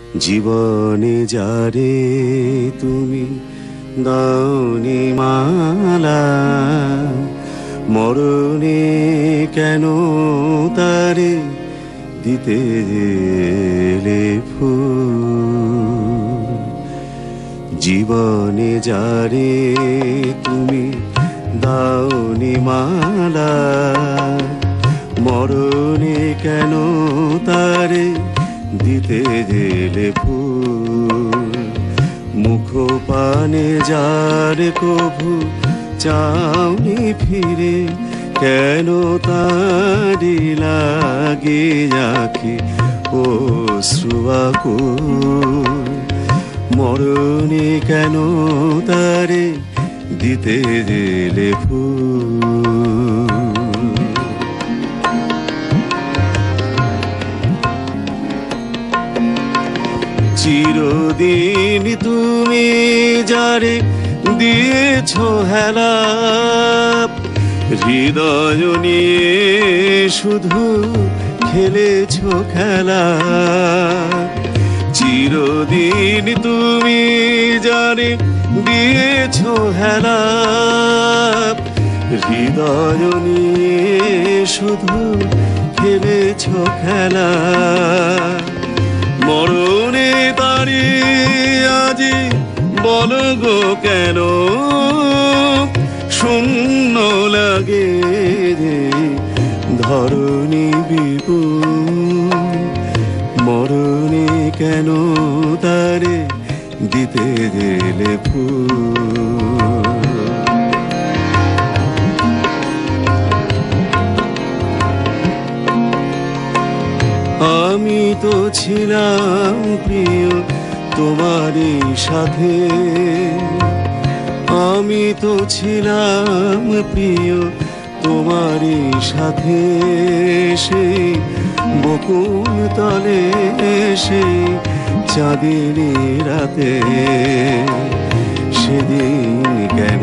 জীবনে যারে তুমি দাওনি মালা, মরণে কেন তারে দিতে গেলে ফুল। জীবনে যারে তুমি দাওনি মালা, মরণে কেন তারে দিতে গেলে ফুল। মুখ পানে যার কভু চাওনি ফিরে, কেন তারি লাগে আঁখি অশ্রুয়াকুল। মরণে কেন তারে দিতে গেলে ফুল। চিরদিন তুমি যারে দিয়েছ হেলা, হৃদয় নিয়ে শুধু খেলেছ খেলা। চিরদিন তুমি যারে দিয়েছ হেলা, হৃদয় নিয়ে শুধু খেলেছ খেলা। মরণে তারি আজি বলো গো কেন শূন্য লাগে রে ধরণী বিপুল। মরণে কেন তারে দিতে গেলে ফুল। আমি তো ছিলাম প্রিয় তোমারই সাথে, আমি তো ছিলাম প্রিয় তোমারই সাথে। সেই বকুল তলে সেই চাঁদেরই রাতে, সেদিন কেন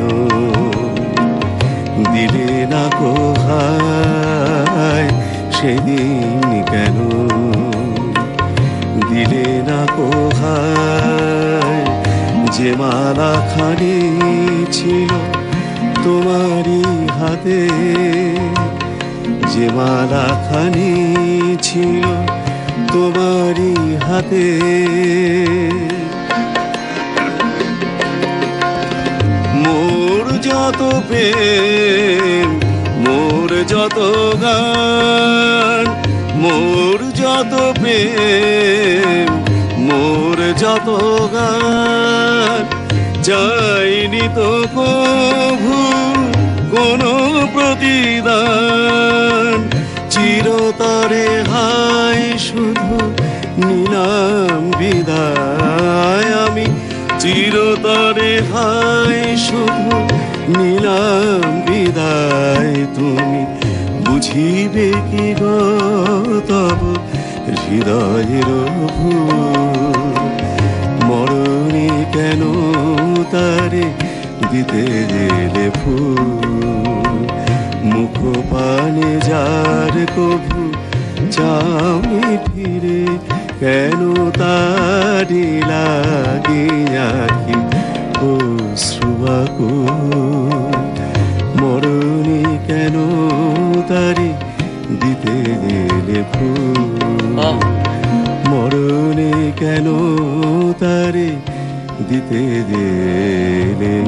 দিলে না কোহায়। সেদিন কেন দিলে না কোহায়। যে মালা খানি ছিল তোমারই হাতে, যে মালা খানি ছিল তোমারই হাতে। মোর যত প্রেম, মোর যত গান, মোর যত প্রেম, মোর যত গান, চাইনি তো কভু কোনো প্রতিদান। চিরতরে হায় শুধু নিলাম বিদায়, আমি চিরতরে হায় শুধু নিলাম বিদায়। তুমি বুঝিবে কি গো তব হৃদয়ের ভুল। মরণে কেন তারে দিতে গেলে ফুল। মুখ পানে যার কভু চাওনি ফিরে, কেন তারি লাগে আঁখি অশ্রুয়াকুল। মরণে কেন তারে দিতে গেলে ফুল। মরণে কেন তারে দিতে গেলে